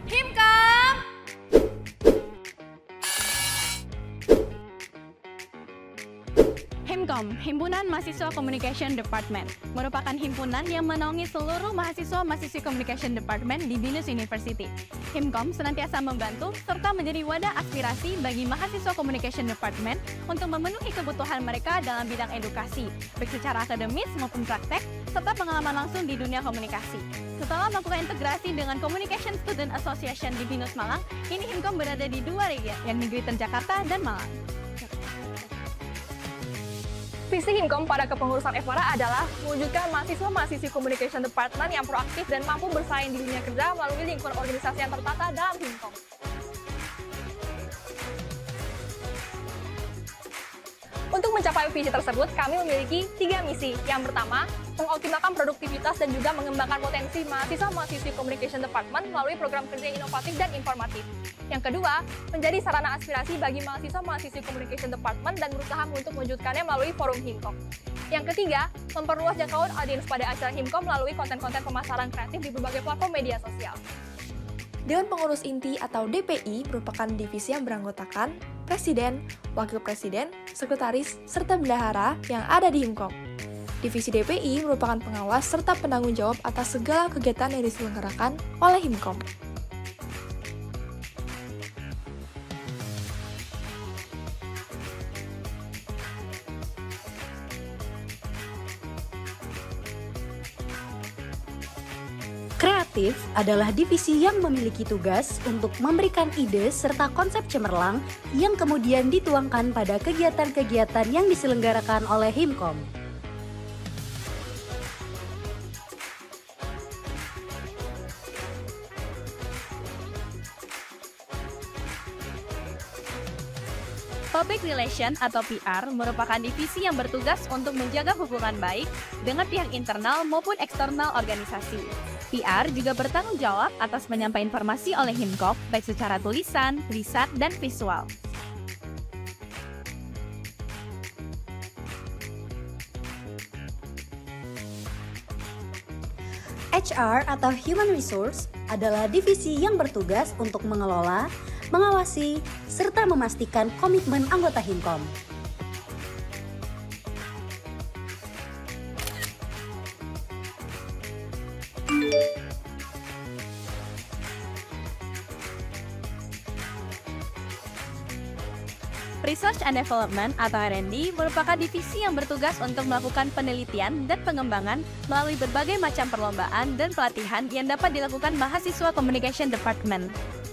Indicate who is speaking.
Speaker 1: Himkom! Himkom, Himpunan Mahasiswa Communication Department, merupakan himpunan yang menaungi seluruh mahasiswa-mahasiswi Communication Department di BINUS University. Himkom senantiasa membantu serta menjadi wadah aspirasi bagi mahasiswa Communication Department untuk memenuhi kebutuhan mereka dalam bidang edukasi, baik secara akademis maupun praktek, serta pengalaman langsung di dunia komunikasi. Setelah melakukan integrasi dengan Communication Student Association di BINUS Malang, kini Himkom berada di dua region, yakni Greater Jakarta dan Malang.
Speaker 2: Visi Himkom pada kepengurusan Evora adalah mewujudkan mahasiswa-mahasiswi Communication Department yang proaktif dan mampu bersaing di dunia kerja melalui lingkungan organisasi yang tertata dalam Himkom. Untuk mencapai visi tersebut, kami memiliki 3 misi. Yang pertama, mengoptimalkan produktivitas dan juga mengembangkan potensi mahasiswa-mahasiswi Communication Department melalui program kerja inovatif dan informatif. Yang kedua, menjadi sarana aspirasi bagi mahasiswa-mahasiswi Communication Department dan berusaha untuk mewujudkannya melalui forum Himkom. Yang ketiga, memperluas jangkauan audiens pada acara Himkom melalui konten-konten pemasaran kreatif di berbagai platform media sosial.
Speaker 3: Dewan Pengurus Inti atau DPI merupakan divisi yang beranggotakan Presiden, Wakil Presiden, Sekretaris, serta Bendahara yang ada di Himkom. Divisi DPI merupakan pengawas serta penanggung jawab atas segala kegiatan yang diselenggarakan oleh Himkom.
Speaker 4: Kreatif adalah divisi yang memiliki tugas untuk memberikan ide serta konsep cemerlang yang kemudian dituangkan pada kegiatan-kegiatan yang diselenggarakan oleh Himkom.
Speaker 1: Public Relation atau PR merupakan divisi yang bertugas untuk menjaga hubungan baik dengan pihak internal maupun eksternal organisasi. PR juga bertanggung jawab atas menyampaikan informasi oleh Himkom, baik secara tulisan, riset, dan visual.
Speaker 4: HR atau Human Resource adalah divisi yang bertugas untuk mengelola, mengawasi, serta memastikan komitmen anggota Himkom.
Speaker 1: Research and Development atau R&D merupakan divisi yang bertugas untuk melakukan penelitian dan pengembangan melalui berbagai macam perlombaan dan pelatihan yang dapat dilakukan mahasiswa Communication Department.